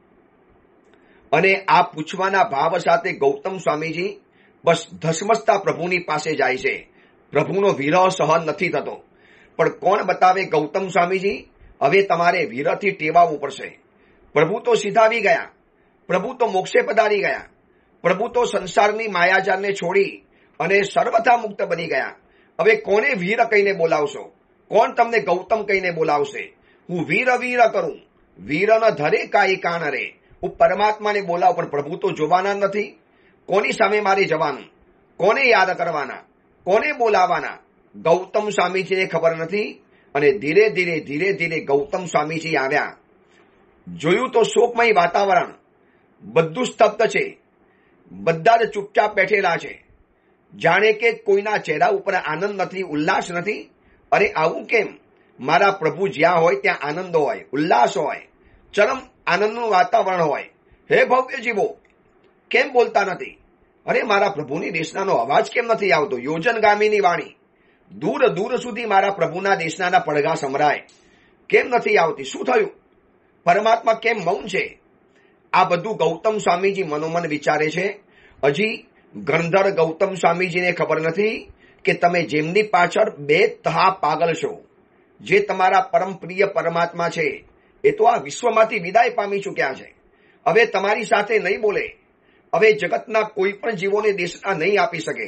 અને આ પૂછવાના ભાવ સાથે ગૌતમ સ્વામીજી બસ ધસમસતા પ્રભુની પાસે જાય છે. પ્રભુનો વિરહ સહન નથી થતો. પણ કોણ બતાવે ગૌતમ સ્વામીજી, હવે તમારે વિરહથી ટેવાવું પડશે. પ્રભુ તો સીધા આવી ગયા, પ્રભુ તો મોક્ષે પધારી ગયા, પ્રભુ તો સંસારની માયાજાલને છોડી અને સર્વથા મુક્ત બની ગયા. હવે કોને વીર કહીને બોલાવશો? કોણ તમને ગૌતમ કહીને બોલાવશે? હું વીર વીર કરું, વીર ન ધરે કાઈ કાન રે. હું પરમાત્માને બોલાવ, પણ પ્રભુ તો જોવાના નથી. કોની સામે મારે જવાનું? કોને યાદ કરવાના? કોને બોલાવાના? ગૌતમ સ્વામીજીને ખબર નથી. અને ધીરે ધીરે ધીરે ધીરે ગૌતમ સ્વામીજી આવ્યા. જોયું તો શોકમય વાતાવરણ, બધું સ્તબ્ધ છે, બધા જ ચૂપચાપ બેઠેલા છે, જાણે કે કોઈના ચહેરા ઉપર આનંદ નથી, ઉલ્લાસ નથી. અરે આવું કેમ? મારા પ્રભુ જ્યાં હોય ત્યાં આનંદ હોય, ઉલ્લાસ હોય, ચરમ આનંદનું વાતાવરણ હોય. હે ભવ્ય જીવો, કેમ બોલતા નથી? અરે મારા પ્રભુની દેશનાનો અવાજ કેમ નથી આવતો? યોજનગામીની વાણી દૂર દૂર સુધી મારા પ્રભુના દેશનાના પડઘા સંભળાય, કેમ નથી આવતી? શું થયું? પરમાત્મા કેમ મૌન છે? આ બધું ગૌતમ સ્વામીજી મનોમન વિચારે છે. હજી ગણધર ગૌતમ સ્વામીજીને ખબર નથી કે તમે જેમની પાછળ બે તહા પાગલ છો, જે તમારા પરમ પ્રિય પરમાત્મા છે, એ તો આ વિશ્વમાંથી વિદાય પામી ચૂક્યા છે. હવે તમારી સાથે નહીં બોલે. હવે જગતના કોઈ પણ જીવોને દેશના નહીં આપી શકે.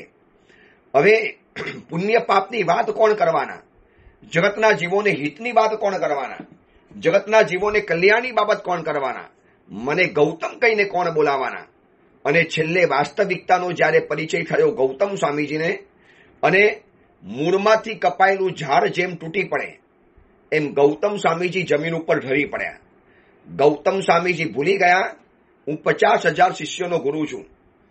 હવે પુણ્ય પાપની વાત કોણ કરવાના? જગતના જીવોને હિતની વાત કોણ કરવાના? જગતના જીવોને કલ્યાણની બાબત કોણ કરવાના? મને ગૌતમ કહીને કોણ બોલાવાના? અને છેલ્લે વાસ્તવિકતાનો જ્યારે પરિચય થયો ગૌતમ સ્વામીજીને, અને મૂળમાંથી કપાયેલું ઝાડ જેમ તૂટી પડે એમ ગૌતમ સ્વામીજી જમીન ઉપર ઢળી પડ્યા. ગૌતમ સ્વામીજી ભૂલી ગયા હું 50,000 શિષ્યોનો ગુરુ છું.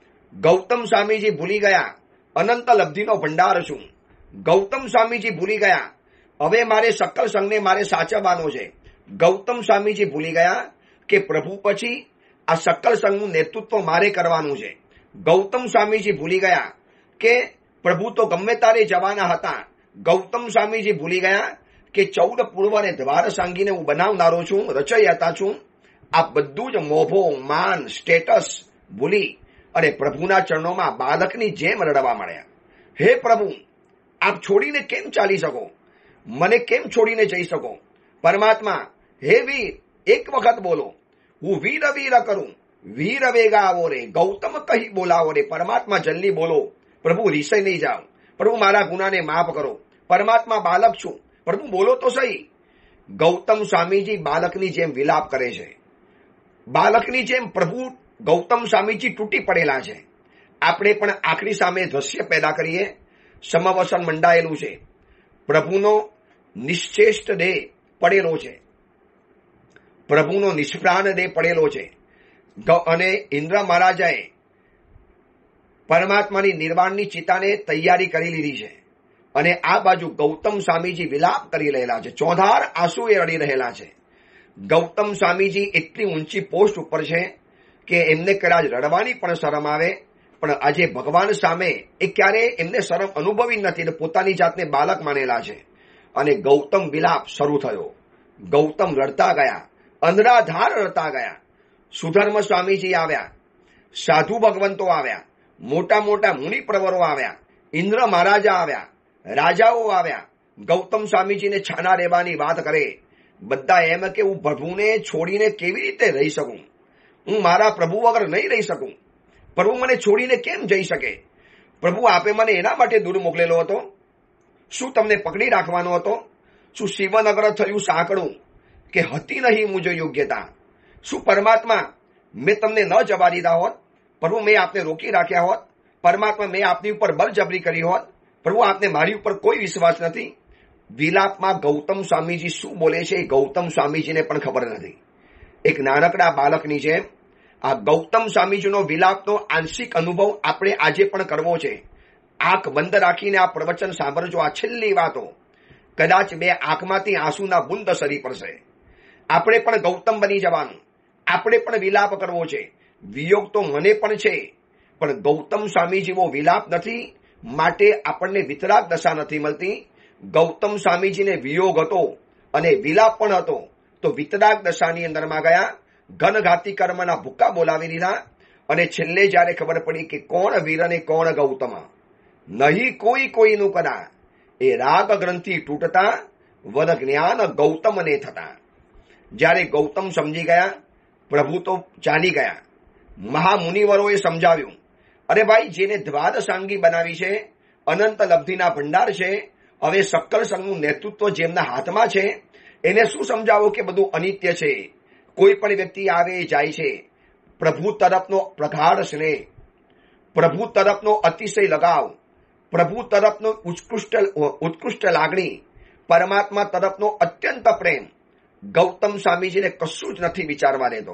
ગૌતમ સ્વામીજી ભૂલી ગયા અનંત લબ્ધિનો ભંડાર છું. ગૌતમ સ્વામીજી ભૂલી ગયા હવે મારે સકલ સંઘને મારે સાચવવાનો છે. ગૌતમ સ્વામીજી ભૂલી ગયા કે પ્રભુ પછી આ સકલ સંઘનું નેતૃત્વ મારે કરવાનું છે. ગૌતમ સ્વામીજી ભૂલી ગયા કે પ્રભુ તો ગમે તારે જવાના હતા. ગૌતમ સ્વામીજી ભૂલી ગયા કે 14 પૂર્વ અને દ્વાર સાંગીને હું બનાવનારો છું, રચયિતા છું. આ બધું જ મોભો, માન, સ્ટેટસ ભૂલી અને પ્રભુના ચરણોમાં બાળકની જેમ રડવા મળ્યા. હે પ્રભુ, આપ છોડીને કેમ ચાલી શકો? મને કેમ છોડીને જઈ શકો? પરમાત્મા, હે વીર, એક વખત બોલો. હું વીર વીર કરું, વીર વેગા આવો રે, ગૌતમ કહી બોલાવો રે. પરમાત્મા જલ્દી બોલો. પ્રભુ રીસે નહીં જાઓ. પ્રભુ મારા ગુનાને માફ કરો. પરમાત્મા બાલક છું, પ્રભુ બોલો તો સહી. ગૌતમ સ્વામીજી બાલકની જેમ વિલાપ કરે છે. બાલકની જેમ પ્રભુ ગૌતમ સ્વામીજી તૂટી પડેલા છે. આપણે પણ આખરી સામે દ્રશ્ય પેદા કરીએ. સમવસન મંડાયેલું છે, પ્રભુનો નિશ્ચેષ્ટ દેહ પડેલો છે, પ્રભુનો નિષ્પ્રાણ દેહ પડેલો છે. અને ઇન્દ્ર મહારાજાએ પરમાત્માની નિર્વાણની ચિતાને તૈયારી કરી લીધી છે. અને આ બાજુ ગૌતમ સ્વામીજી વિલાપ કરી રહેલા છે, ચોધાર આંસુએ રડી રહેલા છે. ગૌતમ સ્વામીજી એટલી ઊંચી પોસ્ટ ઉપર છે કે એમને કદાચ રડવાની પણ શરમ આવે, પણ આજે ભગવાન સામે એ ક્યારેય એમને શરમ અનુભવી નથી એટલે પોતાની જાતને બાલક માનેલા છે. અને ગૌતમ વિલાપ શરૂ થયો. ગૌતમ રડતા ગયા, અંધરાધાર રડતા ગયા. સુધર્મ સ્વામીજી આવ્યા, સાધુ ભગવંતો આવ્યા, મોટા મોટા મુનિ પ્રવરો આવ્યા, ઇન્દ્ર મહારાજા આવ્યા, રાજાઓ આવ્યા. ગૌતમ સ્વામીજીને છાના રહેવાની વાત કરે. બધા એમ કે હું પ્રભુને છોડીને કેવી રીતે રહી શકું? હું મારા પ્રભુ વગર નહીં રહી શકું. પ્રભુ મને છોડીને કેમ જઈ શકે? પ્રભુ આપે મને એના માટે દૂર મોકલેલો હતો? શું તમને પકડી રાખવાનો હતો? શું શિવનગર થયું સાંકડું કે હતી નહીં મુજો યોગ્યતા. શું પરમાત્મા મેં તમને ન જવા દીધા હોત? પ્રભુ મેં આપને રોકી રાખ્યા હોત? પરમાત્મા મેં આપની ઉપર બળજબરી કરી હોત? પ્રભુ આપને મારી ઉપર કોઈ વિશ્વાસ નથી. વિલાપમાં ગૌતમ સ્વામીજી શું બોલે છે એ ગૌતમ સ્વામીજીને પણ ખબર નથી. એક નાનકડા બાળકની જેમ આ ગૌતમ સ્વામીજીનો વિલાપનો આંશિક અનુભવ આપણે આજે પણ કરવો છે. આંખ બંધ રાખીને આ પ્રવચન સાંભળજો. આ છેલ્લી વાતો. કદાચ બે આંખમાંથી આંસુના બુંદ સરી પડશે. આપણે પણ ગૌતમ બની જવાનું. આપણે પણ વિલાપ કરવો છે. વિયોગ તો મને પણ છે, પણ ગૌતમ સ્વામી જેવો વિલાપ નથી, માટે આપણને વિતરાગ દશા નથી મળતી. ગૌતમ સ્વામીજીને વિયોગ હતો અને વિલાપ પણ હતો, તો વિતરાગ દશાની અંદરમાં ગયા, ઘનઘાતી કર્મના ભૂક્કા બોલાવી દીધા, અને છેલ્લે જયારે ખબર પડી કે કોણ વીર અને કોણ ગૌતમ, નહીં કોઈ કોઈનું કદા, એ રાગ ગ્રંથિ તૂટતા વદ જ્ઞાન ગૌતમને થતા. જ્યારે ગૌતમ સમજી ગયા, પ્રભુ તો ચાલી ગયા. મહામુનિવરોએ સમજાવ્યું, અરે ભાઈ, જેને દ્વાદશાંગી બનાવી છે, અનંત લબ્ધિના ભંડાર છે, હવે સક્કલ સંઘનું નેતૃત્વ જેમના હાથમાં છે, એને શું સમજાવો કે બધું અનિત્ય છે, કોઈ પણ વ્યક્તિ આવે જાય છે. પ્રભુ તરફનો પ્રગાઢ સ્નેહ, પ્રભુ તરફનો અતિશય લગાવ, પ્રભુ તરફનો ઉત્કૃષ્ટ લાગણી, પરમાત્મા તરફનો અત્યંત પ્રેમ ગૌતમ સ્વામીજીને કશું જ નથી વિચારવા દેતો.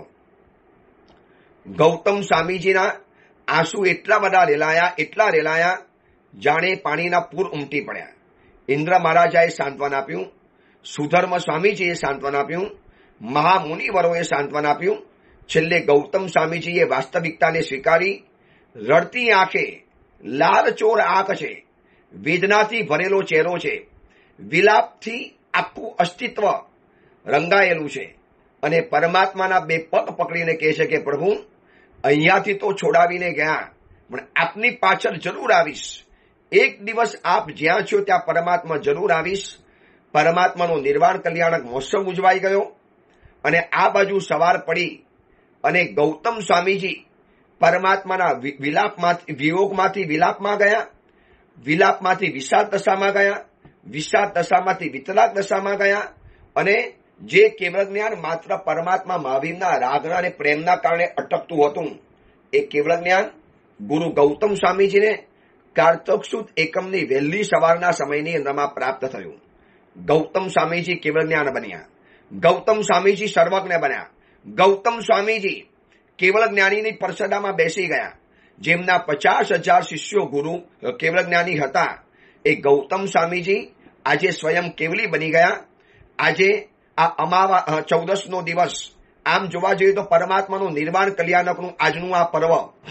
ગૌતમ સ્વામીજીના આંસુ એટલા બધા રેલાયા, જાણે પાણીના પૂર ઉમટી પડ્યા. ઇન્દ્ર મહારાજાએ સાંત્વન આપ્યું, સુધર્મ સ્વામીજીએ સાંત્વન આપ્યું, મહામુનિવરોએ સાંત્વન આપ્યું. છેલ્લે ગૌતમ સ્વામીજીએ વાસ્તવિકતાને સ્વીકારી, રડતી આંખે, લાલ ચોર આંખ છે, વેદનાથી ભરેલો ચહેરો છે, વિલાપથી આખું અસ્તિત્વ રંગાયેલું છે, અને પરમાત્માના બે પગ પકડીને કહે છે કે પ્રભુ, અહીંયાથી તો છોડાવીને ગયા, પણ આપની પાછળ જરૂર આવીશ. એક દિવસ આપ જ્યાં છો ત્યાં પરમાત્મા જરૂર આવીશ. પરમાત્માનો નિર્વાણ કલ્યાણક મહોત્સવ ઉજવાઈ ગયો, અને આ બાજુ સવાર પડી અને ગૌતમ સ્વામીજી પરમાત્માના વિયોગમાંથી વિલાપમાં ગયા, વિલાપમાંથી વિષાદ દશામાં ગયા, વિષાદ દશામાંથી વિતરાગ દશામાં ગયા, અને જે કેવળ જ્ઞાન માત્ર પરમાત્મા મહાવીરના રાગના અને પ્રેમના કારણે અટકતું હતું, એ કેવળ જ્ઞાન ગુરુ ગૌતમ સ્વામીજીને કારતક સુદ એકમની વહેલી સવારના સમયની અંદરમાં પ્રાપ્ત થયું. ગૌતમ સ્વામીજી કેવળ જ્ઞાન બન્યા, ગૌતમ સ્વામીજી સર્વજ્ઞ બન્યા, ગૌતમ સ્વામીજી કેવળ જ્ઞાનીની પરસડામાં બેસી ગયા. જેમના 50,000 શિષ્યો ગુરુ કેવળ જ્ઞાની હતા, એ ગૌતમ સ્વામીજી આજે સ્વયં કેવલી બની ગયા. આજે આ 14નો દિવસ, આમ જોવા જોઈએ તો પરમાત્માનું નિર્વાણ કલ્યાણકનું આજનું આ પર્વ.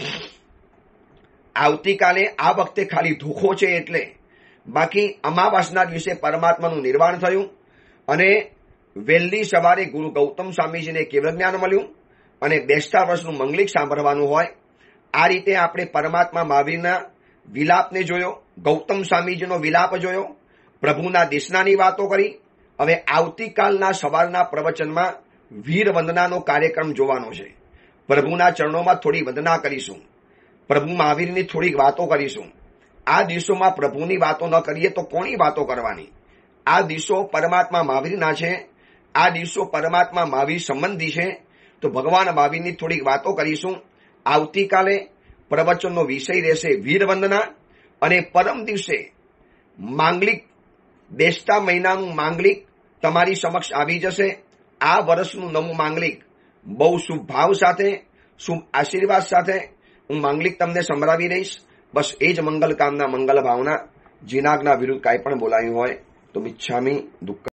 આવતીકાલે આ વખતે ખાલી ધોખો છે એટલે, બાકી અમાવાસના દિવસે પરમાત્માનું નિર્વાણ થયું, અને વહેલી સવારે ગુરુ ગૌતમ સ્વામીજીને કેવળ જ્ઞાન મળ્યું, અને બેસતા વર્ષનું મંગલિક સાંભળવાનું હોય. આ રીતે આપણે પરમાત્મા મહાવીરના વિલાપને જોયો, ગૌતમ સ્વામીજીનો વિલાપ જોયો, પ્રભુના દેશનાની વાતો કરી. હવે આવતીકાલના સવારના પ્રવચનમાં વીર વંદનાનો કાર્યક્રમ જોવાનો છે. પ્રભુના ચરણોમાં થોડી વંદના કરીશું, પ્રભુ મહાવીરની થોડીક વાતો કરીશું. આ દિવસોમાં પ્રભુની વાતો ન કરીએ તો કોની વાતો કરવાની? આ દિવસો પરમાત્મા મહાવીરના છે, આ દિવસો પરમાત્મા મહાવીર સંબંધી છે, તો ભગવાન મહાવીરની થોડીક વાતો કરીશું. આવતીકાલે પ્રવચનનો વિષય રહેશે વીર વંદના, અને પરમ દિવસે માંગલિક, બેસતા મહિનાનું માંગલિક તમારી સમક્ષ આવી જશે. આ વર્ષનું નવું માંગલિક બહુ શુભ ભાવ સાથે, શુભ આશીર્વાદ સાથે હું માંગલિક તમને સંભળાવી રહીશ. બસ એ જ મંગલ કામના, મંગલ ભાવના. જીનાગના વિરુદ્ધ કાંઈ પણ બોલાયું હોય તો મિચ્છામી દુઃખ